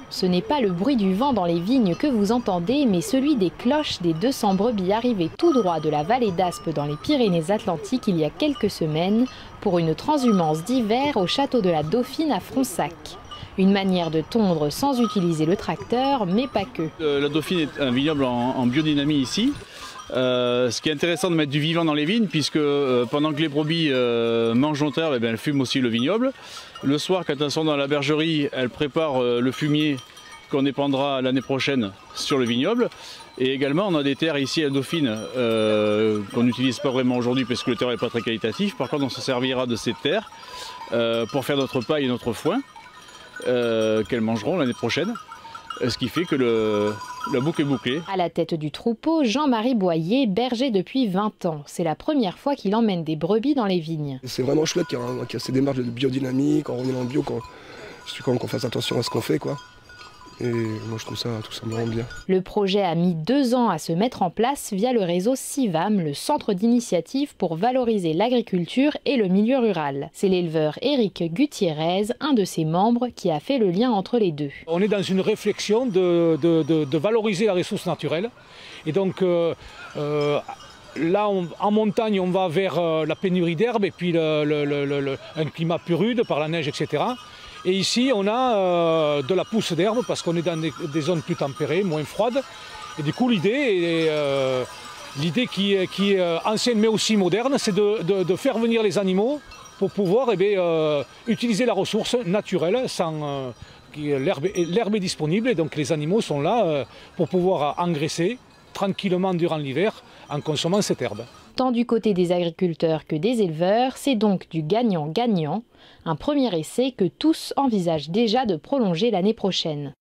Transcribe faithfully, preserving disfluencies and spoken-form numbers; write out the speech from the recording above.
Ce n'est pas le bruit du vent dans les vignes que vous entendez, mais celui des cloches des deux cents brebis arrivées tout droit de la vallée d'Aspe dans les Pyrénées-Atlantiques il y a quelques semaines pour une transhumance d'hiver au château de la Dauphine à Fronsac. Une manière de tondre sans utiliser le tracteur, mais pas que. La Dauphine est un vignoble en, en biodynamie ici. Euh, ce qui est intéressant de mettre du vivant dans les vignes, puisque euh, pendant que les brebis euh, mangent l'herbe, eh bien, elles fument aussi le vignoble. Le soir, quand elles sont dans la bergerie, elles préparent euh, le fumier qu'on épandra l'année prochaine sur le vignoble. Et également, on a des terres ici à Dauphine euh, qu'on n'utilise pas vraiment aujourd'hui parce que le terrain n'est pas très qualitatif. Par contre, on se servira de ces terres euh, pour faire notre paille et notre foin euh, qu'elles mangeront l'année prochaine. Ce qui fait que le, la boucle est bouclée. À la tête du troupeau, Jean-Marie Boyer, berger depuis vingt ans. C'est la première fois qu'il emmène des brebis dans les vignes. C'est vraiment chouette qu'il y, qu y a ces démarches de biodynamique, en revenant en bio, qu'on qu'on fasse attention à ce qu'on fait, quoi. Et moi je trouve ça tout simplement bien. Le projet a mis deux ans à se mettre en place via le réseau CIVAM, le centre d'initiative pour valoriser l'agriculture et le milieu rural. C'est l'éleveur Éric Gutiérrez, un de ses membres, qui a fait le lien entre les deux. On est dans une réflexion de, de, de, de valoriser la ressource naturelle. Et donc euh, euh, là, on, en montagne, on va vers euh, la pénurie d'herbe et puis le, le, le, le, un climat plus rude par la neige, et cetera. Et ici, on a euh, de la pousse d'herbe parce qu'on est dans des, des zones plus tempérées, moins froides. Et du coup, l'idée, est, euh, l'idée qui, qui est ancienne mais aussi moderne, c'est de, de, de faire venir les animaux pour pouvoir eh bien, euh, utiliser la ressource naturelle sans euh, l'herbe, l'herbe est disponible et donc les animaux sont là euh, pour pouvoir engraisser tranquillement durant l'hiver en consommant cette herbe. Tant du côté des agriculteurs que des éleveurs, c'est donc du gagnant-gagnant. Un premier essai que tous envisagent déjà de prolonger l'année prochaine.